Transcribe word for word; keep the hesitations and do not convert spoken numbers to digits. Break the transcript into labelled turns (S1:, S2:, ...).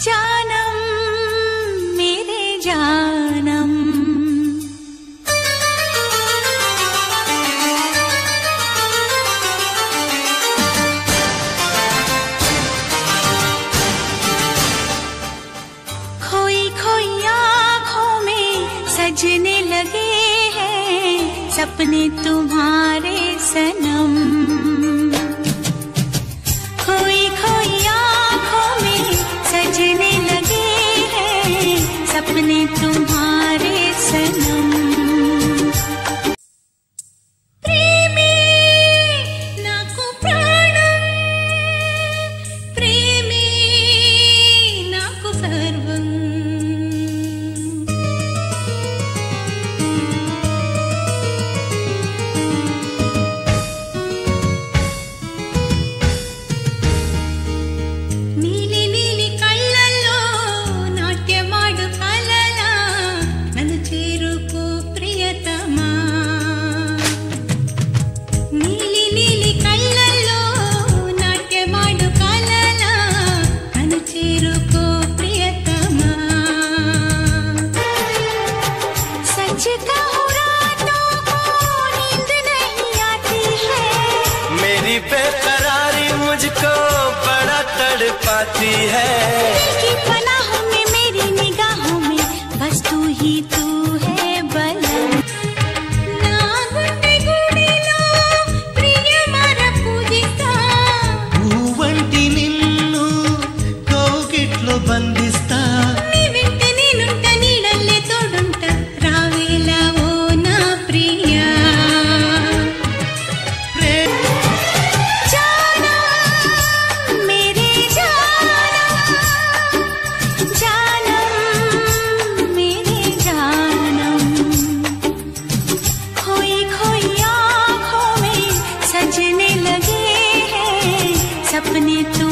S1: जानम मेरे जानम। खोई खोई आँखों में सजने लगे हैं सपने तुम्हारे सनम। खोई खोई आँखों में सजने लगे हैं सपने तुम्हारे सनम। प्रेमी नाकु प्राणम प्रेमी नाकु सर्वम। నీలి నీలి కళ్ళల్లో నాట్యమాడు కలలా నన్ను చేరుకో ప్రియతమా। నీలి నీలి కళ్ళల్లో నాట్యమాడు కలలా నన్ను చేరుకో ప్రియతమా। सच कहूं रातों को नींद नहीं आती है
S2: मेरी बेकरारी मुझको बड़ा तड़पाती है।
S1: दिल की पनाहों में मेरी निगाहों में बस तू ही तू है बलम। ना गुंडे गुड़िलो प्रियमर पूजिता
S2: పువ్వంటి నిన్ను కౌగిట్లో బంధిస్తా।
S1: నీ వెంట నేనుంట నీడల్లే తోడుంట రావేలా ఓ నా ప్రియా। जानम मेरे जानम जानम मेरे जानम। खोई खोई आँखों में सजने लगे हैं सपने